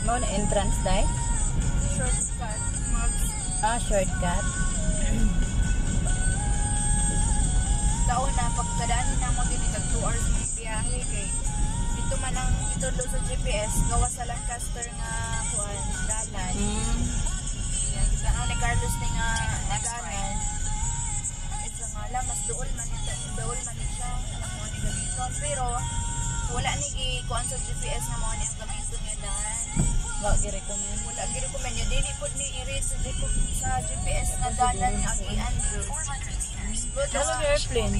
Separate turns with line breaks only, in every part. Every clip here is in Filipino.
Mo na entrance dai?
Shortcut.
Shortcut.
Taon na, pagkadaanin na mo din, 2 hours may biyahe kay dito man ang itulo sa GPS, gawa sa Lancaster nga kuan dalan. Yan, kita ang ni Carlos ni nga naganan. Ito nga lang, mas dool man siya, mo ni gamiton. Pero, wala ni kuan sa GPS nga mo ni ang gamiton niya daan.
Wala gi-recommend.
Wala gi-recommend niya. Dili po ni i-read sa GPS nga dalan nga Andrew.
Wala airplane.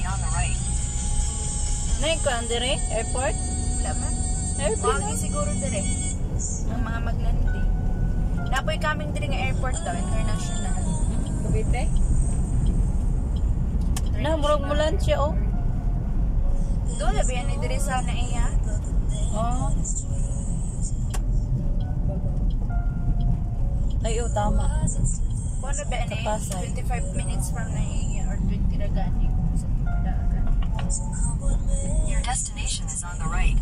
Nay ko dire airport?
Wala man.
Airplane.
Wagi siguro dire. Ang mga maglanding. Napoy kaming dire nga airport daw, international.
Cavite? Na murag mulan siya oh.
Doon na ba yan dire sa naiya?
Oh. Ay, oh, tama.
Kung ano ba yan
Pasay.
25 minutes from naiya or 20 na gani.
Your destination is on the right.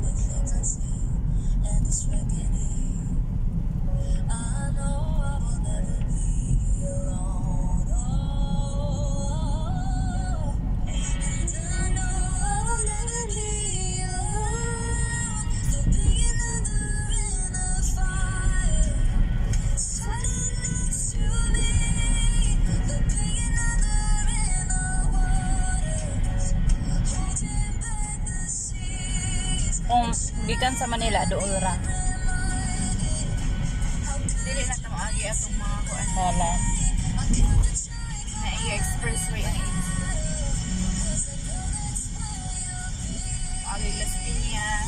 Kung gikan sa Manila, doon ra.
Dili na itong agi atong mga kuan.
Wala.
Naiya expressway ang agi Las Piñas.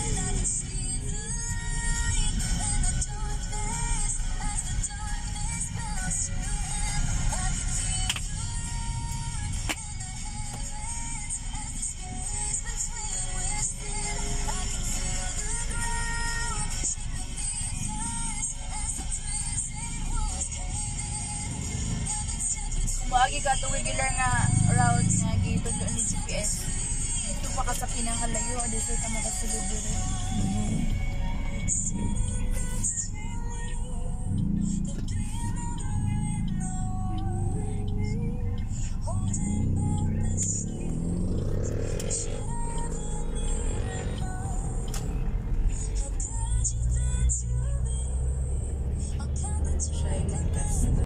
Maagi ka itong regular nga route nga gitulo ni GPS. Ito pa ka sa pinakalayo, adito ka makasulod dito.